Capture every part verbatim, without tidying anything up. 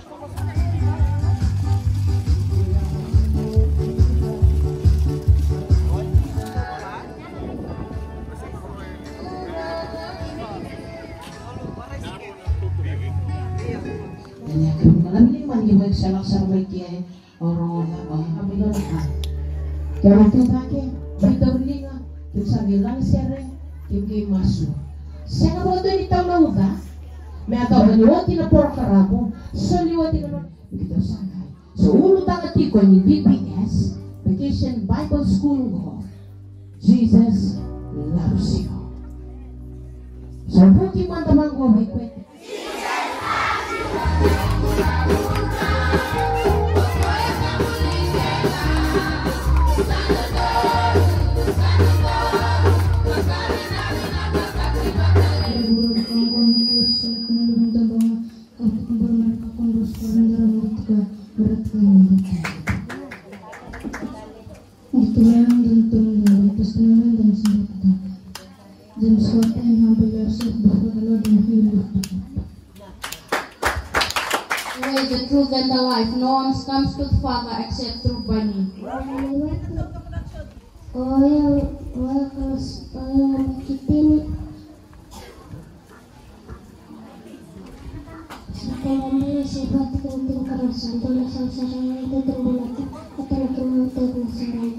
Salak-salak kiai orang orang kami lorong. Jangan tu pakai berita berlinga. Kita bilang siapa kita masuk. Siapa bodoh di tahun lalu dah? Mereka berliwati na por karabu. So liwati na kita sangat. So ulo tangan tiko ni V B S Vacation Bible School ko. Jesus loves you. So buti man tamang ko may kwento. The truth and the life. No one comes to the Father except through by me. Oh yang kalau kalau kita ni sekarang sifat penting kerasan dalam sengsara itu terbentuk atau lagi mantap nasaran.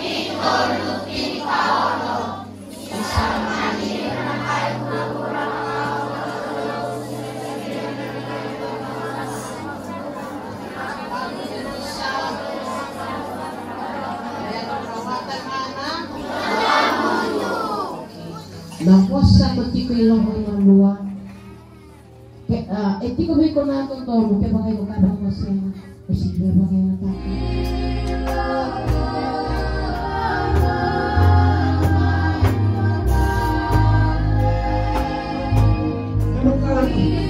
Nakuasa ketika ilang ilang luar. Eti ko may konato to, kaya bagay ko kadang masya, masih dia bagay na tayo.